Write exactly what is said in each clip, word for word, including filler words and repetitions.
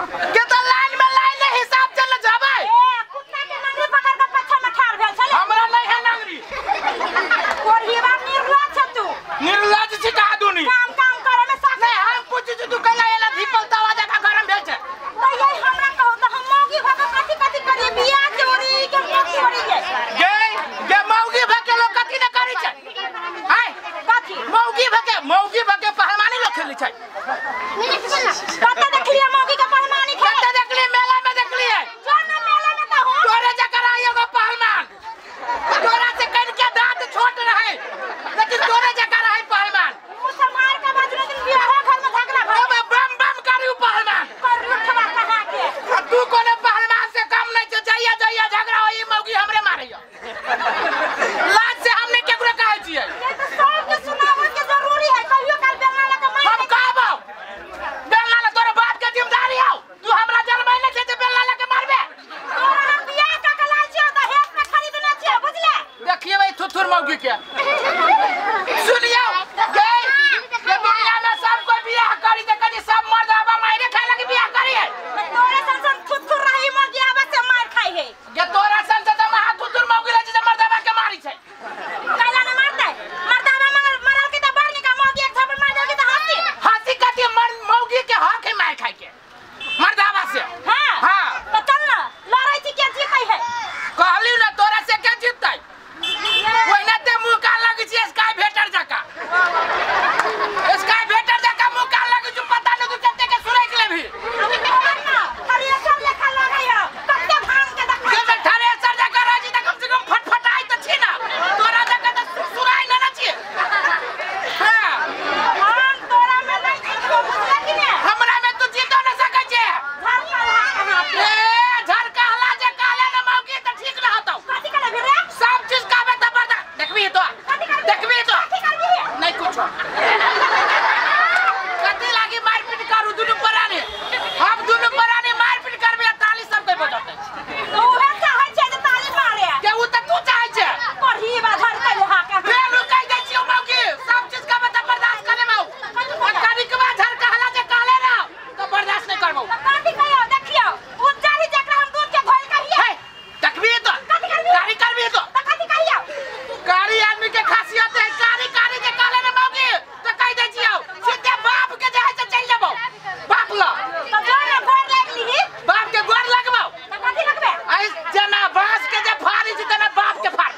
के तो लाइन में लाइन के हिसाब चल जाबे ए कुत्ता के नंगरी पकड़ के पछा में ठाड़ भेल छले हमरा नहीं है नंगरी और ये बात निर्लज छ तू निर्लज छी का दुनी काम काम करे में साथ नहीं हम पूछ तू कहला एला धीपल तवा जका गरम भेल छ तो ये हमरा कहू तो हम मौगी भ के कथि कथि करिए बिया चोरी के मोती चोरी जे गे गे मौगी भ के लोग कथि न करै छै हाय कथि मौगी भ के मौगी भ के पहलवानी लोग खेलै छै कत देखलिए मौगी के पहलवानी खेल कत देखली मेला में देखली है जो न मेला में तो हो तोरे जकरा एगो पहलवान तोरा से कन के दांत छोट रहे लेकिन तोरे जकरा है पहलवान मुसलमान का बजने दिन बियाह घर में झगड़ा भइल अब बम बम करू पहलवान कर रुठवा कहा के तू कोने पहलवान से कम नहीं छ जइया जइया झगड़ा होई मौगी हमरे मारैया लाज से हमने केकरो कहै छियै ये तो सब के सुनावे के जरूरी है कहियो काल बेलना लगा मार हम कहबो बेलना ले तोरे बाप के जिम्मेदारी हौ तू हमरा जलबै ले छै त बेलना लेके मारबे तोरा हम बियाह का कला छियो त हेत में खरीदने छियो बुझले देखिए भाई थुथुर मौगी के सुनियो गे ये दुनिया में सब कोई बियाह करी त कनी सब मर्द आबा मारे खाए लगी बियाह करी है तोरे संसन थुथुर रही मौगी आबे से मार खाई है ये तोरा सन से त महा थुथुर मौगी रह जे मर्द आबा के मारी छै काला न मारते मर्दावा मगर मरल के त बार निका मौगी एक थप्पड़ मार देगी त हंसी हाथी कति मर मौगी के हक है मार खाए के मर्द आबा से हां हां तो चल ना लड़ाई थी क्या जीतई है कहली ना तोरा से के जीततै ओइना ते मुंह का लगी छै स्काई भेटर जका स्काई भेटर जका मुंह का लगी जो पता न तू कते के सुरैक लेभी अभी मैं करना खाली सब लेखा लगाई हो कते भांग के देखा के में थ्रेसर जका राजी त कम से कम फटफटाई त छी ना तोरा जका त सुराई न न छी हां हम तोरा में नहीं जीतो बुझला कि ने हमरा में तू जीतो न सकै छै घर कहा कहां ए झरका हला जे काले न मौगी त ठीक न हतौ कथि करे भी रे सब चीज काबे त बता देखबी तो कथि कर देखबी तो कथि कर भी नहीं कुछ कथि लागी मारपीट करू दुनु पराने हम दुनु पराने मारपीट करबे ताली सब के बजते ओहे चाहे छै जे ताली मारे के उ त तू चाहै छै पढ़ी बा धर के हा के फेर कह दै छियो मौगी सब चीज का बता बर्दाश्त कर लेबौ कनी के बाद झर कहला जे काले ना तो बर्दाश्त नहीं करबौ कथि कहियो देखियो उज्जरी जकरा हम दूध के धोल कहिए हे देखबी तो कथि करबी कारी करबी तो त कथि कहियो कारी आदमी के खासियत है कारी कारी जे काले ना मौगी तो कह दै छियो सीधे बाप के जे है से चल जाबौ बाप ला तो जो ने गोर लागली बाप के गोर लगबौ त कथि लगबे आई जना बांस के जे फाड़ी छै तना बाप के फाड़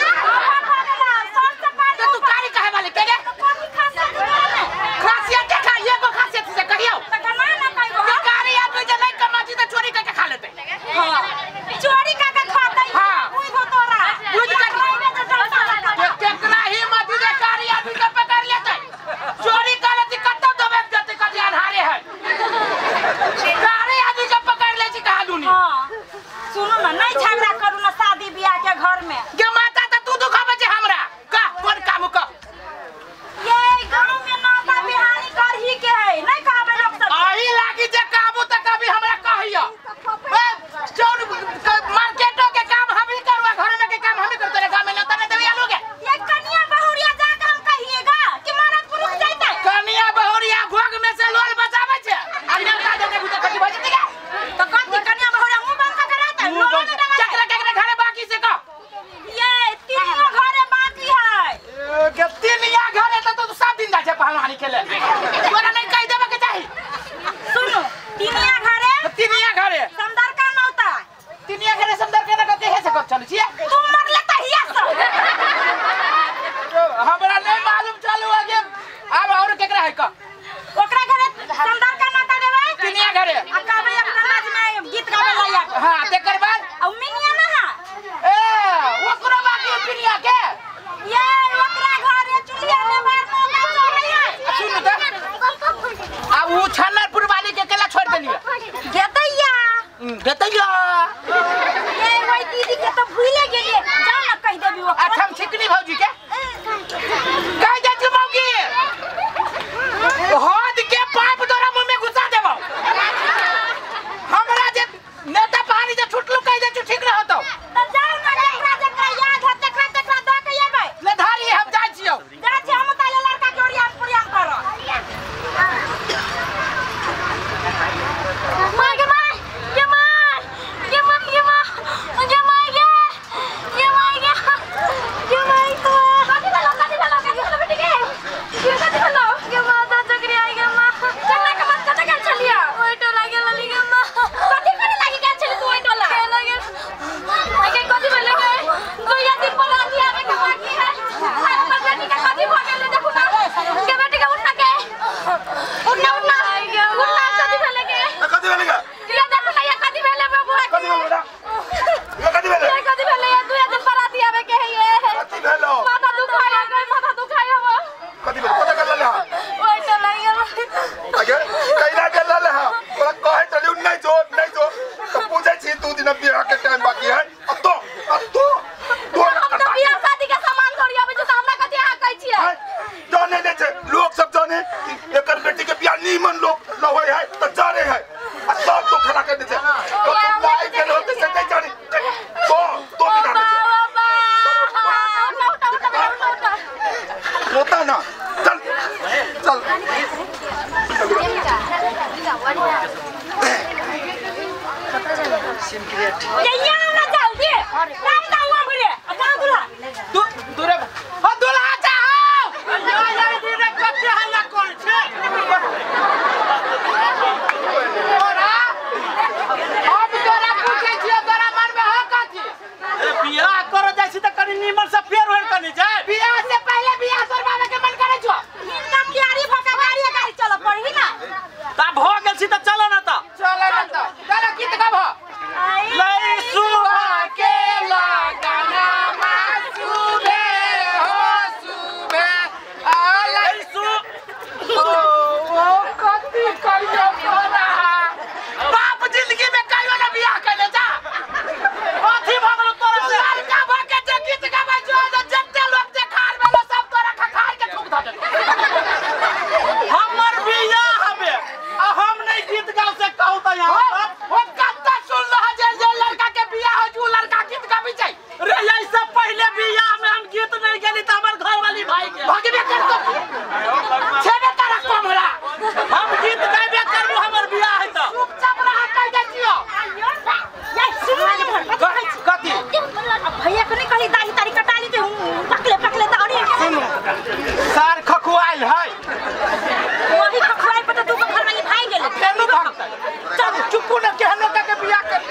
तो तू कारी कहे वाली के गे खासियत देखा ये को खासियत से कहियो त कना ना कहबो कि कारी आदमी जे नहीं कमाती तो चोरी करके खा लेते हां चोरी का के खातै हाँ। बुझ हो तोरा बुझ के के केकरा ही मती जे कारी आदमी के पकड़ लेते चोरी करे ती कत्तो दबे देते कदी अनहारे है कारी आदमी के पकड़ ले छी कहा दुनी हां सुनो ना नहीं झगड़ा करू ना शादी ब्याह के घर में के माता त तू दुखाबे छै हमरा का कोन काम का ये गांव में नाता बिहारी करही के है नहीं कहबे लोग सब आही लागी जे काबू त कभी हमरा कहियो ए चोर मार्केटो के काम हम ही करवा घर में के काम हम ही करते रे गांव में न तने देवी आलोगे ये कन्या बहुरिया जाके हम कहिएगा कि महाराज पुरुष जाते कनिया बहुरिया घोग में से लोल बचावे छै आ नेता दे देबू त कथि भज दिगा तो कथि कन्या बहुरिया मुंह बंद करके रहता है लोग में डाला चकरा केकरा घरे बाकी से का ये तीनों घरे बाकी है के तीनिया घरे त तो सब दिन जा छै पहलवानी खेले तोरा नहीं कह देबे के चाही सुनो तीनिया घरे तीनिया घरे समदर का नौता तीनिया घरे समदर के न के हे से कब चल छिए तू मर लेता हिया सब हमरा नहीं मालूम चलू आगे अब और केकरा है का ओकरा घरे समदर का नौता देबै तीनिया घरे आ कहबै एक समाज में गीत गावे लायक हां तेकर बाद औ मिनिया ना है ए ओकरो बाकी तीनिया के ये ओकरा घरे चुलिया में बार मौका चढ़ै है सुन त अब वो छन्नरपुर वाली के केला छोड़ देलिए गेतैया देतैया ये वही दीदी के तो भूले गेलिए जा ना कह देबी ओकरा अच्छा हम छिकनी भौजी के कह दे तू मौगी हाथ के पाइप तोरा मुंह में घुसा देबो हमरा जे नेता पानी जे छुटलू कह दे तू ठीक न होतो तो जाओ ना एकरा जकरा याद है तकरा तकरा द के एबै ले धारी हम जाय छियौ जा छी हम ताले लड़का जोड़िया पुरिया करो नहीं जो नहीं जो तो पूछे छी दो दिन बियाह के टाइम बाकी है अब तो अब तो तो हम तो बियाह शादी के सामान छोड़ी अबे जो हमरा कते यहाँ कहै छियै जाने नहीं छे लोग सब जाने कि एकर बेटी के बियाह नीमन लोग न होय है तो जाने है आ सब तो खड़ा कर दे छे तो लाई के लोग से नहीं जाने तो तो बिना होता ना चल चल ये यहाँ ना जल्दी काम ना हुआ मेरे कहाँ दूल्हा दू दूरे ओ दूल्हा चाहो या या दीदी कते हल्ला कर छे तोरा अब तोरा पूछे छियो तोरा मन में है कथी अरे बियाह करो जैसी त कनी नीमन से फेर होल कनी जाय बियाह से पहले बियाह करवावे के मन करे छो इनका क्यारी भका गाड़ी गाड़ी चलो पड़ी ना ता भ गेल छी त चलो ना त चलो ना त चलो गीत गाब लई सुहा के लगाना मासुबे हो सुबे आ लई सु ओ ओ कथी कहियो तोरा बाप जिंदगी में कहियो ना बियाह करे जा अथी भगल तोरा से लड़का भके जे गीत गाबै जो जत्ते लोग जे खार वाला सब तोरा खखार के ठुक द दे हमर बियाह हबे आ हम नहीं गीत गाव से कहू त यहां ओ कत्ता सुन रहा जे जे लड़का के बियाह हो जो लड़का गीत गाबै छै रे ऐसे पहले बियाह में हम गीत नहीं गेली त हमर घर वाली भाई के भगबे कर तो छेबे तारा कमरा हम गीत गाबे करबो हमर बियाह है त चुपचाप रह कह दे छियो ये सुन ना जे कथी भैया को नहीं कही दाढ़ी तारी कटाली ते पकले पकले दाढ़ी सुनो सार खखुआइल है वही खखुआई पर तू को घर वाली भाई गेले केनु भागतै चल चुप न केहनो के बियाह कर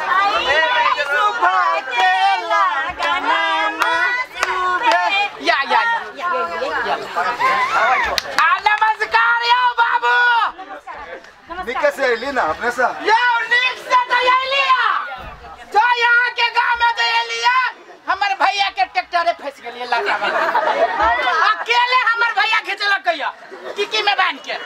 सुबह के लगाना मासुबे या या या आ नमस्कार यो बाबू निके से ली ना अपने से यो निक से तो लिया जो यहाँ के गांव में तो लिया हमर भैया के ट्रैक्टरे फंस गेलिए लगा में अकेले हमर भैया खिचलक कहिया टिकी में बांध के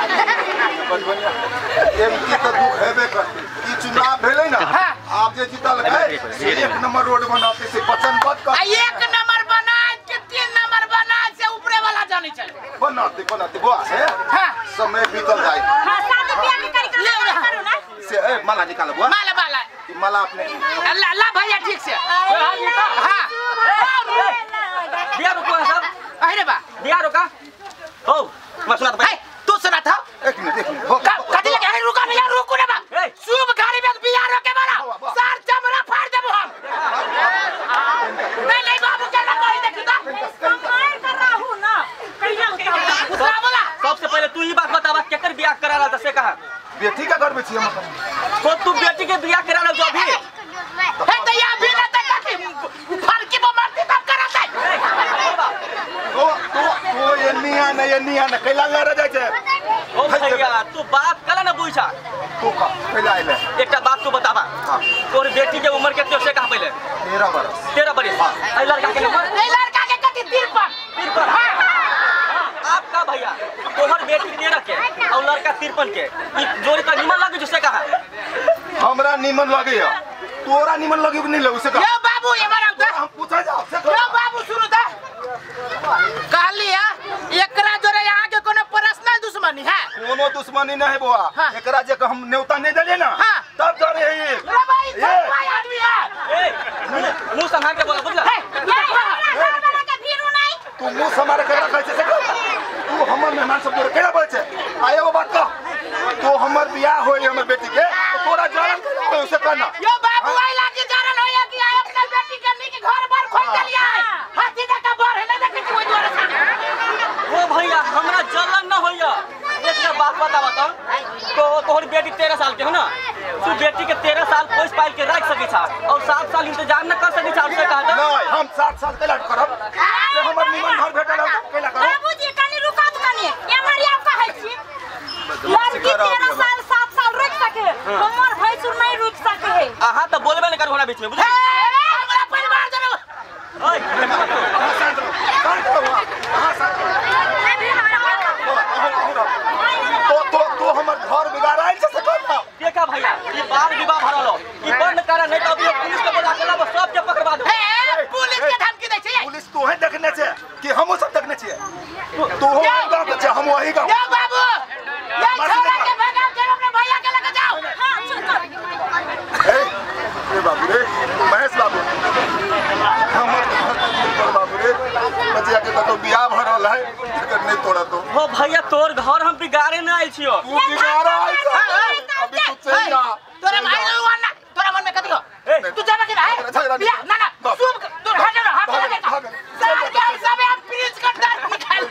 एमकी तो दुख हेबे करती ई चुनाव भेलै ना आप जे जीतल है एक नंबर रोड बनाते से वचन बद कर एक नंबर बना के तीन नंबर बना से ऊपरे वाला जाने चले बनाते बनाते बुआ से हां समय बीतल जाए हां शादी ब्याह के कार्यक्रम करो ना से ए माला निकाल बुआ माला वाला ई माला अपने अल्लाह अल्लाह भैया ठीक से हां बिया रुको सब अरे बा बिया रुका ओ मैं सुना भाई तू सुना था एक मिनट एक मिनट कथी लगे है रुका नहीं रुको ना बा शुभ गाड़ी में बिया रोके वाला सार चमड़ा फाड़ देबो हम नहीं नहीं बाबू के ना कोई देखी तो मार कर रहा हूं ना कहिया उतरा बोला सबसे पहले तू ही बात बतावा केकर बियाह कराला त से कहा बेटी का घर में छी हम को तू बेटी के बियाह कराला जो अभी है तो या भी ना तक की फरकी में मरती तब कराता है तो तो तो ये निया न ये निया न कैला लड़ जाय छे ओ भैया तू बात कला ना बुझा तू का कैला आइले एकटा बात तू बतावा तोर बेटी के उम्र केते से कहा पहले तेरह बरस तेरह बरस ए लड़का के उम्र ए लड़का के कथी तिरपन तिरपन आपका भैया तोहर बेटी तेरह के और लड़का तिरपन के ई जोड़ी त निमन लागे जो से कहा हमरा निमन लगे है तोरा निमन लगे नहीं लगे से यो बाबू ये मारा तो हम पूछा जा से यो बाबू सुनो त कहलिया एकरा जोरे यहां के कोनो पर्सनल दुश्मनी है कोनो दुश्मनी नहीं है बुआ हाँ। एकरा जे हम न्योता नहीं देले ना हाँ। तब जा रहे हैं रे भाई सब भाई आदमी है ए मुंह मुंह संभाल के बोला बुझला हे के भीरू नहीं तू मुंह समारे के रखै छे से तू हमर मेहमान सब तोरे केना बोल छे आए वो बात कह तो हमर बियाह होई हमर बेटी के तो तोरा जान तो उसे कहना यो बाबू आई लागी जारन होया कि आय अपना बेटी के नी के घर बार खोल देलिया है हाथी का बार है ना देखे कोई द्वारा से ओ भैया हमरा जलन न होइया एक बात बतावा त तो तोहर बेटी तेरह साल के हो ना तू बेटी के तेरह साल पोस पाल के रख सकी छा और सात साल इंतजार न कर सकी छा से कहा था नहीं हम सात साल के लड़ करब ते हमर निमन घर भेटल केला करब बाबूजी कनी रुका त कनी ये मरिया कहै छी लड़की तेरह साल सात साल रुक सके हमर भैंसुर नहीं रुक सके है आहा त बोलबे न कर होना बीच में बुझली हमरा परिवार जन ओए तो तो तो हमर घर बिगाड़ाई से कहना के का भैया भैया ये बाल विवाह भरल हो ई बंद करा नहीं तो अभी पुलिस के बुला के लाबो सब के पकड़वा दो ए पुलिस के धमकी दै छै पुलिस तो है देखने से कि हमो सब देखने छिए तू हो गांव के हम वही गांव जाओ बाबू ये छोरा के भगा के अपने भैया के लेके जाओ हां चल चल ए ए बाबू रे महेश बाबू हमर बाबू रे बचिया के तो बियाह भरल है एकर नहीं तोड़ा तो हो भैया तोर घर हम बिगाड़े न आइल छियो तू बिगाड़ा है अभी तू चल जा तोरा भाई लोग ना तोरा मन में कथि हो तू जाना कि भाई बिया ना ना शुभ तू भाग जा हाथ लगा सर के सब हम प्लीज कर दे निकाल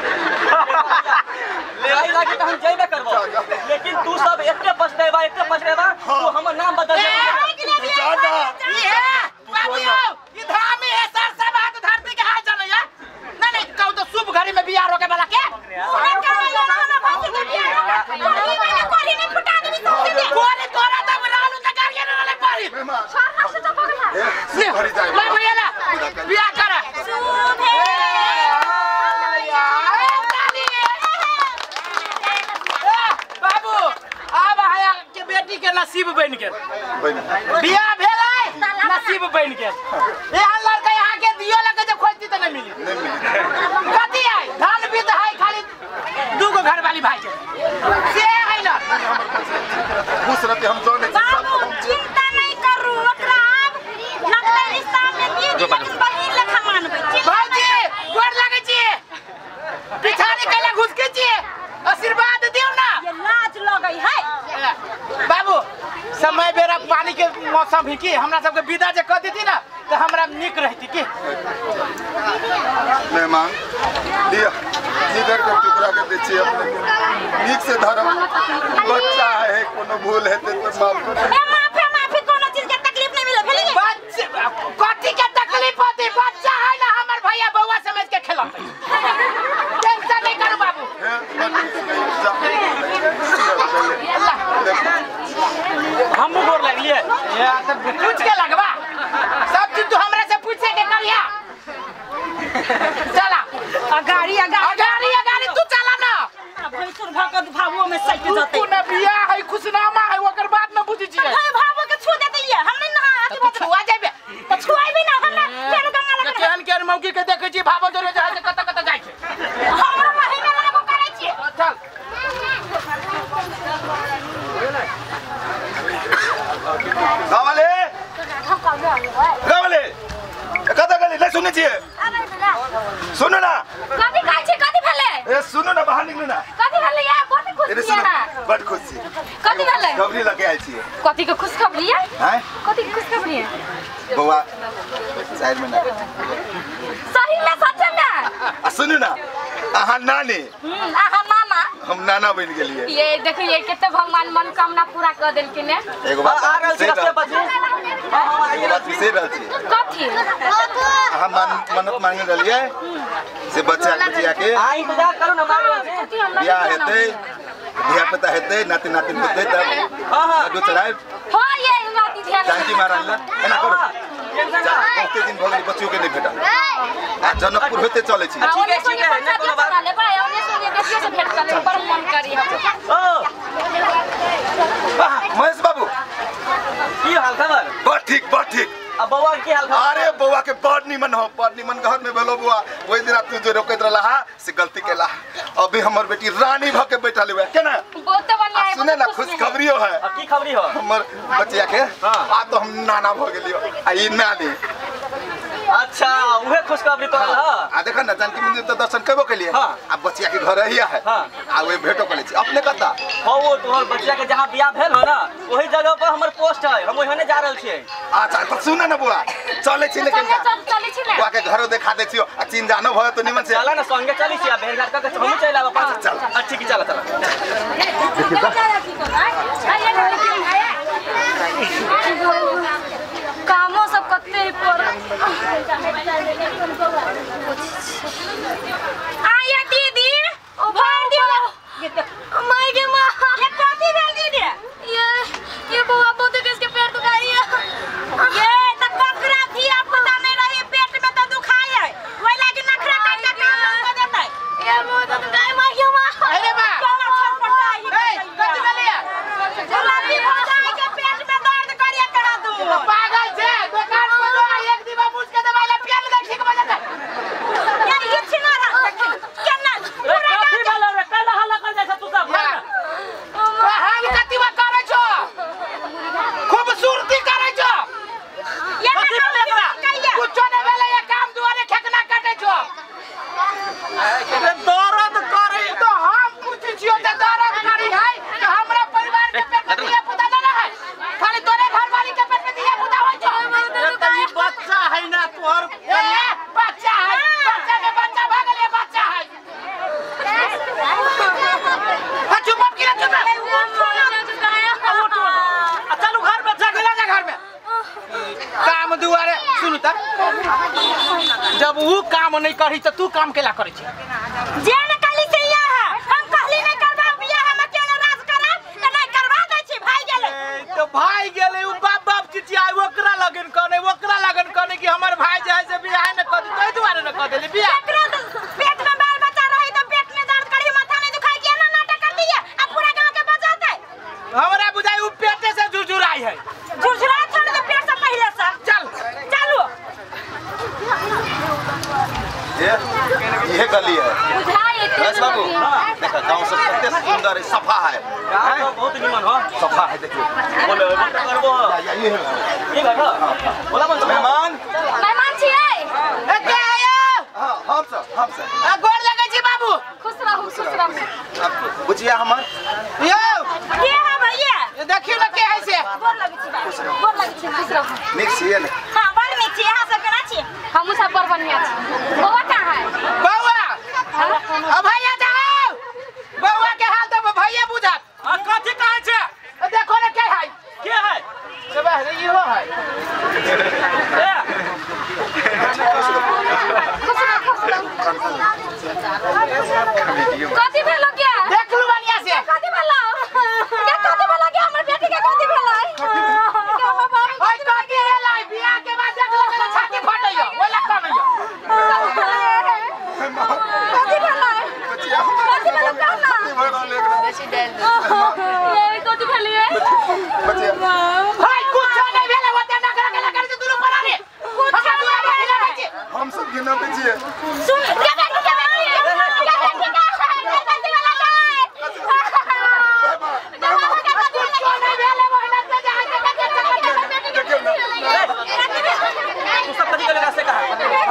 ले आई लागे त हम जइबे करबो लेकिन तू सब एते पछतेबा एते पछतेबा तू हमर नाम बदल दे जा जा ये बाबू ये धामी है सर सब हाथ धरती के हाथ जाने या नहीं नहीं कहू तो शुभ घड़ी में बियाह रोके वाला के कोरी नहीं फुटा देबी तो कोरी तोरा तब रालू त गाड़िया न ले पारी छोरा से तो पकड़ा ले भरी जाए ले भैया ला बियाह कर शुभ है बाबू अब आया के बेटी के नसीब बन गेल बियाह भेलै नसीब बन गेल ए अल्लाह के यहां के दियो लगे जे खोजती त नहीं मिली नहीं मिली कथि है धान बीत है खाली दू गो घर वाली भाई से है ना खुश रहते हम जोने बाबू चिंता नहीं करू ओकरा अब लगले रिश्ता में दिए लेकिन बहिन लेखा मानबै भाजी गोर लागे छी पिछाड़ी कैला घुस के छी आशीर्वाद दियो ना ये लाज लगै है बाबू समय बेरा पानी के मौसम ही की हमरा सबके विदा जे क देती ना तो हमरा निक रहती की मेहमान दिया जिगर के टुकड़ा के दे छी अपने नीक से धरम बच्चा है कोनो भूल है तो माफ कर ए माफी माफी कोनो चीज के तकलीफ नहीं मिले भेली बच्चा कथि के तकलीफ होती बच्चा है ना हमर भैया बौआ समझ के खेलत टेंशन नहीं करू बाबू हम गोर लगलिए ये तो पूछ के लगवा सब चीज तू हमरा से पूछे के करिया चला अगाड़ी अगाड़ी अगाड़ी अगाड़ी तू चला ना भैंसुर भगत भावो में सट जते तू ना बिया है खुशनामा है ओकर बाद में बुझी छी भाई भावो के छू देते ये हम नहीं नहा अथी तू छुआ जेबे तो छुआई भी ना हम फेर गंगा लग केहन केहन मौकी के देखे छी भावो जोरे जा के कत कत जाय छै हमरा महीना में को करे छी चल गावले गावले कथा गली ले सुने छिए सुनो ना कथी खाइ छी कथी भेले ए सुनो ना बाहर निकलो ना कथी भेले या कथी खुश एरे छियै सुनो ना बड़ खुश छी कथी भेले खबरी लगे आइ छिए कथी के खुशखबरी है हैं कथी के खुशखबरी है बौआ साइड में ना सही में सच में आ सुनो ना आहा नानी हम्म आहा मामा हम नाना बन गेलिए ये देखो ये कितने भगवान मनोकामना पूरा कर देलखिन ने एगो बात आ रहल छी से रस्ते बजे एगो बात से रहल छी कथी हम मनत मांगे रहलिए से बच्चा बच्चिया के आ इंतजार करू ना मार रहल छी कथी हम बियाह हेतै धिया पुता हेतै नाती नातिन हेतै तब हां हां लड्डू चढ़ाए हां ये बात ध्यान जानकी महाराज ला एना करू बहुते दिन भगली बच्चियों के नहीं भेटल आ जनकपुर होते चले छी ठीक है ठीक है ना कोनो बात ले भाई ओने सुने बेटियों से भेंट कर ले बड़ मन करी हम ओ महेश बाबू की हाल खबर बड़ ठीक बड़ ठीक अब बौआ की हाल खबर अरे बौआ के बड़ निमन हो बड़ निमन घर में भेलो बौआ ओइ दिन तू जो रोकत रहला से गलती केला अभी हमर बेटी रानी भ के बैठल हुए केना बहुत बढ़िया है सुने ना खुशखबरी है अब की खबरी हो हमर बच्चिया के आ तो हम नाना भ गेलियो आ ई नानी अच्छा उहे खुशखबरी तोरा ह आ देखा ना जानकी मंदिर तो दर्शन करबो के लिए हाँ। आ बच्चिया के घर रहिया है हाँ। आ वे भेटो करे छी अपने कता हो वो तोहर बच्चा के जहां बियाह भेल हो ना वही जगह पर हमर पोस्ट है हम ओहने जा रहल छियै अच्छा तो सुन ना बुआ चले छी लेकिन चल चल चली छी ना बुआ के घरो देखा दे छियो आ चिन जानो भयो तो निमन से चला ना संगे चली छी आ भेड़घाट का हम चल आबा पास चल। अच्छा की चला चला कामो सब कते पर आया दीदी ओ भाई दियो माय के मां ये कथी भेल दीदी ये ये बउआ बहुत किसके पेट दुखाई है ये त ककरा धिया पुता नहीं रही पेट में तो दुखाई है ओइ लागी नखरा काट के काम कर देतै ये बहुत दुखाई माय के मां अरे बा कौन छटपटाई ए कथि दुआरे सुन त जब वो काम नहीं करी तो तू काम केला करे छी जे न काली से यहाँ हम कहली नहीं करबा बियाह हम अकेले राज करब त नहीं करबा दै छी भाई गेले तो भाई गेले उ बाप बाप चिचिया ओकरा लगन कने ओकरा लगन कने कि हमर भाई जे है से बियाह न कर दे दुआरे न कर देली बियाह पेट में बाल बच्चा रही तो पेट में दर्द करी माथा नहीं दुखाई के ना नाटक कर दिए अब पूरा गांव के बजाते हमरा बुझाई उ पेटे से जुजुराई है झुरझुरा छोड़ दे पेट से पहले से चल चलो ये ये गली है बुझाई बस बाबू देखा गांव सब कितने सुंदर है सफा है गाँव तो बहुत निमन हो सफा है देखिए बोले बोल करबो ये है ये घर बोला मन मेहमान मेहमान छियै ए के आयो हां हम सब हम सब आ गोर लगे छी बाबू खुश रहू खुश रहू बुझिया हमर यो के है भैया ये देखियो न के है से गोर लगे छी भाई गोर लगे छी खुश रहू निक छिए ने हां बड़ नीक छी अहाँ सब केना छी हमहू सब बड़ बढ़िया छी बौआ कहां है बौआ अब भैया जाओ बौआ के हाल तो भैया बुझत आ कथि कहै छै देखो न के है के है सब है इहो है ए खुश रह खुश रह कथि भेलो क्या देख लू बढ़िया से कथि भेलो क्या कथि भेलो क्या हमर बेटी के कथि भेलो क्या हमर बाबू ओइ कथि भेलै बियाह के बाद देख लो के छाती फटैयो ओला कनैयो कथि भेलो बुझिया कथि भेलो कहना ये कथि भेलिए बुझिया भाई कुछ नहीं भेलै ओते नखरा के लगा के दुनु परा रे कुछ दूर भेलै भाई जी हम सब गिना बुझिए सुन क्या बेटी क्या बेटी क्या बेटी का है कथि भेलो तू सब कथि करे से कहा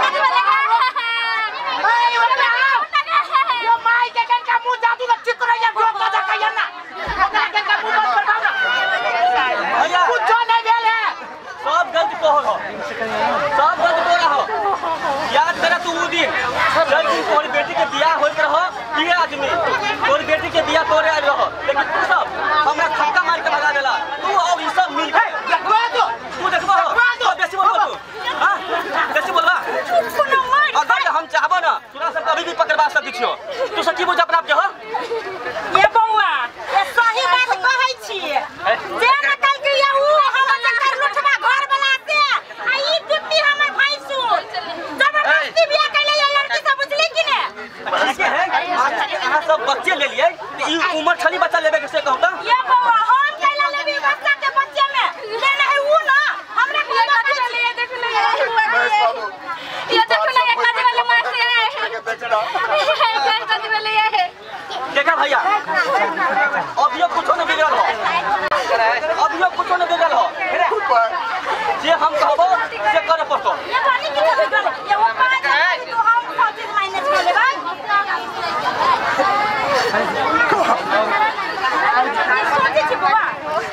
यो माई के कन का मुंह जादू का चित्र है जो का कहिया ना ओकरा के का मुंह पर भावना भैया कुछ नहीं भेलै सब गलत को हो सब गलत को रहो याद करा तू उ दिन जब दिन तोहरी बेटी के बियाह होइत रहो ये आदमी तोहरी बेटी के बियाह तोरे आइल रहो लेकिन तू सब हमरा खक्का मार के भगा देला तू और ई सब मिल के देखबा तो तू देखबो तो बेसी बोलबो तू हां बेसी बोलबा अगर हम चाहबो ना तोरा सब कभी भी पकड़वा सकै छियो तू सब की बुझ अपना आप हो ये बौआ ये सही बात कहै छी जे न कल के या उ हमर चक्कर लुठबा घर वाला से आ ई दुत्ती हमर भाई सुन जबरदस्ती बियाह कैले ये लड़की सब बुझली कि ने ठीक है अहाँ सब बच्चे ले लिए ई उम्र छली बच्चा लेबे के से कहू त ये बौआ हम कैला लेबी बच्चा के बच्चे में ले नहीं उ ना हमरा के देख ले ये देख ले ये देख ले एक काज वाले मार से है बेचड़ा ये काज वाले ये देखा भैया अभियो कुछ नहीं बिगड़ल हो अभियो कुछ नहीं बिगड़ल हो जे हम कहबो से करे पड़तो ये पानी की कभी कर ये वो पाँच है तो हम सब चीज माइनस कर लेबा सोचे छी बाबा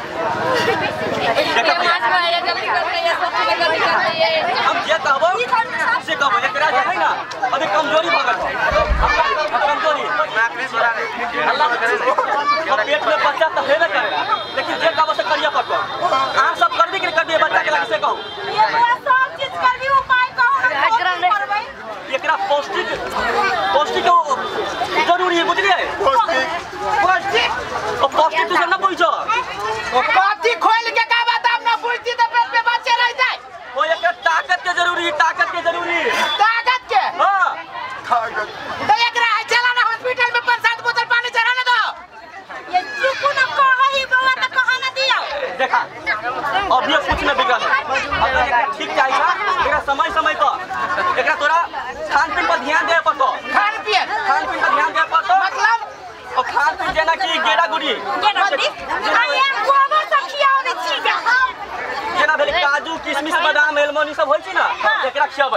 देखा भैया ये जल्दी कर रही है सब चीज जल्दी कर रही है हम जे कहबो से कहबो एकरा जे है ना अभी कमजोरी भगल हो कमजोरी अल्लाह अब पेट में बच्चा तो हेबे करेगा लेकिन जे कहबो से करिया पड़तो अहाँ सब करबी कि कर दिए बच्चा के लागे से कहू ये पूरा सब चीज करबी उपाय कहू करबै एकरा पौष्टिक पौष्टिक जरूरी है बुझलिए पौष्टिक पौष्टिक और पौष्टिक तू सब ना बुझो कथि खोल के का बताब ना बुझती तो पेट में बच्चे रह जाए वो एक ताकत के जरूरी ताकत के जरूरी ताकत के हां ताकत तो एकरा चला ना हॉस्पिटल में पांच सात बोतल पानी चढ़ाने दो ये चुप न कहही बौआ त कहा न दियो देखा अभी कुछ न बिगड़ल अगर एकरा ठीक चाहिए ना एकरा समय समय पर एकरा तोरा खान पीन पर ध्यान दे पड़तो खान पियन खान पीन पर ध्यान दे पड़तो मतलब और खान पीन जेना कि गेड़ा गुड़ी ये नदी आई एम गोबर सब खियाओ चीज जेना भेल काजू किशमिश बादाम एलमोनी सब होय छै ना एकरा खियाबै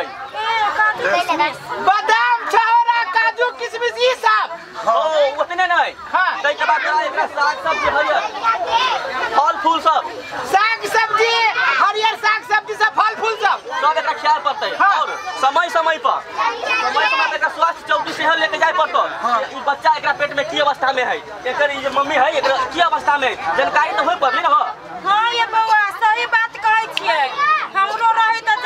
बादाम छौरा काजू किशमिश ई सब ओ उतने नहीं हाँ। तै के बाद एकरा साग सब्जी हरियर फल फूल सब साग सब्जी हरियर साग सब्जी सब फल फूल सब सब एकरा खियाल पड़तै हाँ। और समय समय पर समय समय पर एकरा स्वास्थ्य चौकी सेहो लेके जाय पड़तो ई बच्चा एकरा पेट में की अवस्था में है एकर ई जे मम्मी है एकरा की अवस्था में जानकारी तो होय पड़ले ना हां ये बौआ सही बात कहै छियै हमरो रही त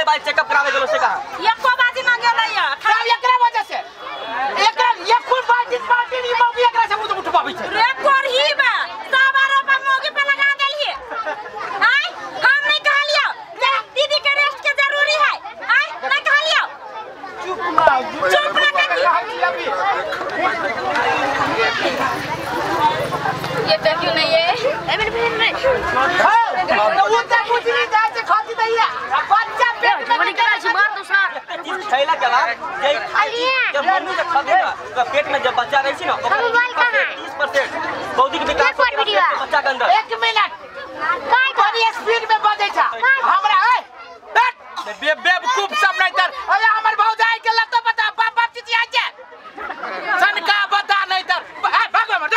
कई बार चेकअप करावे गेलो से कहा एको बाजी ना गेलैया सब एकरा वजह से एकरा एक कुल बाल्टी बाल्टी नहीं मौगी एकरा से उठ उठबाबै छै रे कोरही बा सब आरोप मौगी पे लगा देलिए आय हम नहीं कहलियो जे दीदी के रेस्ट के जरूरी है आय नहीं कहलियो चुप ना चुप ना करी ये तो क्यों नहीं है ए मेरे बहन रे हां तो वो तक कुछ नहीं जाए से खाती दैया बच्चा पेट में निकला छै मार दूसरा चीज खैला के बाद जे जब मम्मी के खाबे ना तो पेट में जब बच्चा रहै छै ना तीस परसेंट बौद्धिक विकास बच्चा के अंदर एक मिनट काय बड़ी स्पीड में बजे छ हमरा ए बैठ बे बेवकूफ सब नहीं तर अरे हमर भौजाई के लत बता बाप बाप चीज आ जा सनका बता नहीं तर भागो मत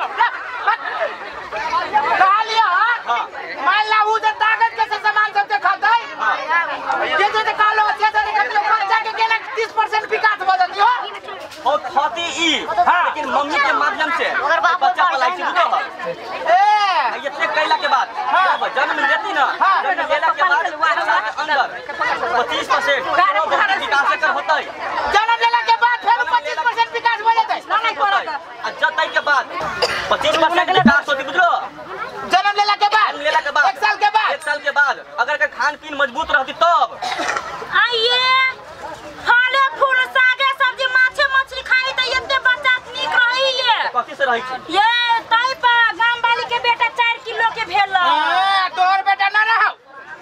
कहलियो हां मान ला उ जे ताकत के सामान सब खाता है जे जे कालो से से निकल बच्चा के केना तीस परसेंट विकास बदल दियो और खाती ई लेकिन मम्मी के माध्यम से बच्चा पलाई छी बुझो ए ये चेक कैला के बाद जब जन्म लेती ना जन्म लेला के बाद के अंदर पच्चीस परसेंट विकास कर होता है जन्म लेला के बाद फिर पच्चीस परसेंट विकास हो जाता है नहीं करता है जब तक के बाद पच्चीस परसेंट विकास होती बुझो जन्म लेला के बाद जन्म लेला के बाद एक साल के बाद एक साल के बाद अगर का खान पीन मजबूत रहती तब आइए फले फूल सागे सब्जी माछे मछली खाई त एते बच्चा नीक रही ये कथि से रही छी ये तई पर गाम वाली के बेटा चार किलो के भेल हां तोर बेटा ना रहो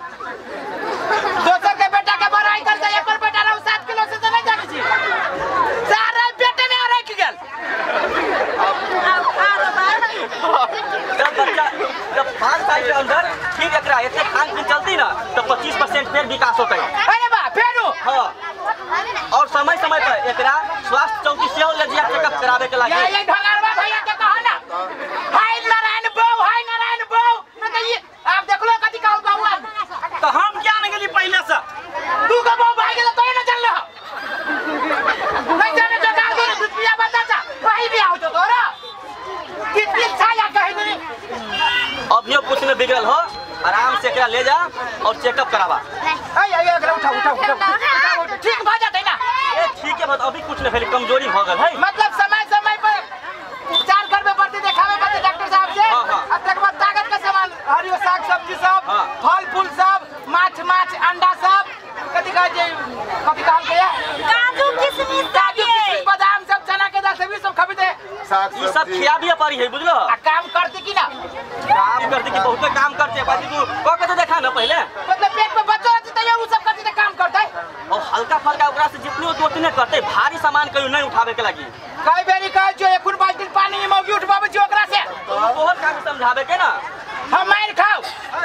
दोसर के बेटा के बड़ाई कर दे एकर बेटा रहो सात किलो से तो नहीं जाने छी सारा बेटे में रख गेल जब बच्चा जब पाँच साल के अंदर फिर एकरा ऐसे खान पीन चलती ना तो पच्चीस परसेंट फिर विकास होता है अरे बा फेरू हाँ और समय समय पर एकरा स्वास्थ्य चौकी से ले जिया चेकअप करावे के लागे ये ढंगरवा भैया के कहा ना हाय नारायण बो हाय नारायण बो न तो ये आप देख लो कथि कहू कहू तो हम क्या नहीं गेली पहले से तू का बो भाई गेल तो ना चल रहा नहीं जाने जो गाल दे दूध पिया बता जा वही भी आओ तो तोरा कितनी छाया कहे नहीं अभियो कुछ न बिगड़ल हो आराम से एकरा ले जा और चेकअप करावा आई आई एकरा उठा उठा उठा ठीक भ जाते ना ए ठीक है बात अभी कुछ न भेल कमजोरी भ गेल है मतलब समय समय पर उपचार करबे पड़ते देखावे पड़ते डॉक्टर साहब से हां हां अब तक बाद ताकत का सामान हरियो साग सब्जी सब हाँ। फल फूल सब माछ माछ अंडा सब कथि कह जे कथि कहल के काजू किशमिश काजू किशमिश बादाम सब चना के दाल सब सब खबे दे ई सब खियाबे पड़ी है बुझलो आ काम करते की ना काम करते कि बहुत काम करते बाजी तू को के तो देखा ना पहले मतलब पेट में बच्चा रहते तो ये वो सब करते काम करते और हल्का फल्का ओकरा से जितनी हो उतने करते भारी सामान कहियो नहीं उठावे के लागी कई बेरी कह जो एक बाल्टी पानी में मौगी उठबावे जो ओकरा से तो बहुत काम समझावे के ना हम मार खाओ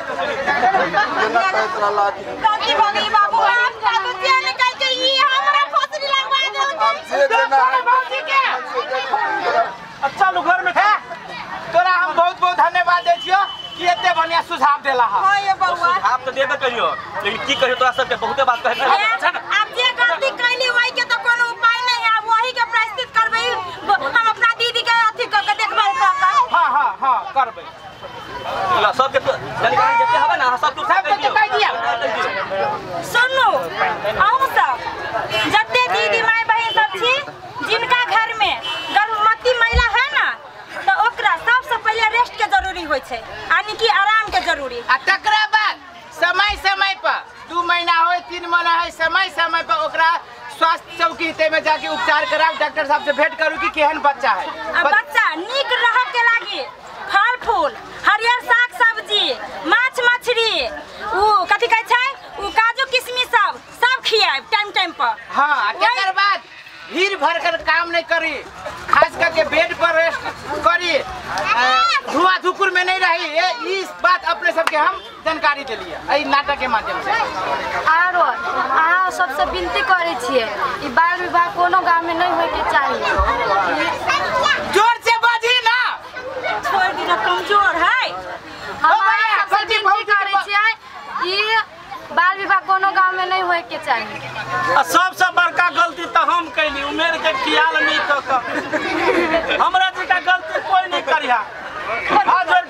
गलती हो गई बाबू आप का तो तेल निकाल के ये हमरा फसरी लगवा दे अच्छा लो घर में है तोरा हम बहुत बहुत धन्यवाद दे छियो कि एते बढ़िया सुझाव देला है हां ये बउआ आप तो देबे करियो लेकिन की कहियो तोरा सबके बहुते बात कहे आप जे गलती कैली वही के तो कोनो उपाय नहीं है वही के प्रायश्चित करबे हम अपना दीदी के अथी क के देखभाल करबै हां हां हां करबै ला सबके जानकारी जते हबे ना सब तू सब तो कह दिया सुनो हम सब जते दीदी माय बहन सब छी जिनका घर में गर्भवती महिला है ना तो ओकरा सबसे पहले रेस्ट के जरूरी होय छै यानी कि आराम के जरूरी आ तकरा बाद समय समय पर दू महीना होय तीन महीना है समय समय पर ओकरा स्वास्थ्य चौकी ते में जाके उपचार कराओ डॉक्टर साहब से भेंट करू कि केहन बच्चा है अब बच्चा नीक रह के लागी फल फूल हरियर साग सब्जी माछ मछली उ कथि कहै छै उ काजू किशमिश सब सब खियाए टाइम टाइम पर हां तकर बाद भीड़ भर कर काम नहीं करी खास करके बेड पर रेस्ट करी धुआं धुकुर में नहीं रही ये इस बात अपने सबके हम जानकारी दिलिए एहि नाटक के माध्यम से आरो अहाँ सबसे विनती करे छिए ई बाल विवाह कोनो गांव में नहीं होय के चाहिए जोर से बाजी ना छोड़ दी ना कमजोर है हम सबसे विनती करे छिए ई बाल विवाह कोनो गांव में नहीं होय के चाहिए सबसे बड़का गलती तो हम कैली उमेर के ख्याल नहीं तो हमरा जैसा गलती कोई नहीं करिया हाथ जोड़ के विनती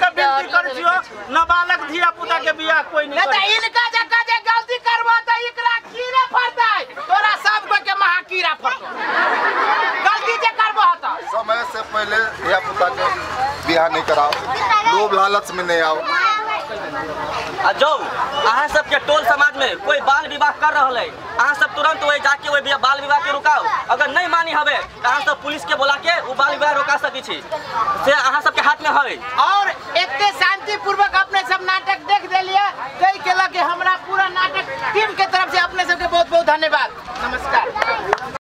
नहीं कर छियो नाबालग धिया पुता के बियाह कोई नहीं नहीं तो करे। इनका जगह जे गलती करबो तो एकरा कीड़ा फरतै तोरा सब को के महा कीड़ा फरतो गलती जे करबो त समय से पहले धिया पुता के बियाह नहीं कराओ, लोभ लालच में नहीं आओ। आ जाओ अहाँ सबके टोल समाज में कोई बाल विवाह कर रहा है, अहाँ सब तुरंत वही जाके वही बाल विवाह के रुकाओ। अगर नहीं मानी हवे तो अहाँ सब पुलिस के बोला के वो बाल विवाह रोका सकी छी, से अहाँ सबके हाथ में है। और एते शांति पूर्वक अपने सब नाटक देख देलिए, कई केला के हमरा पूरा नाटक टीम के तरफ से अपने सबके बहुत बहुत धन्यवाद। नमस्कार।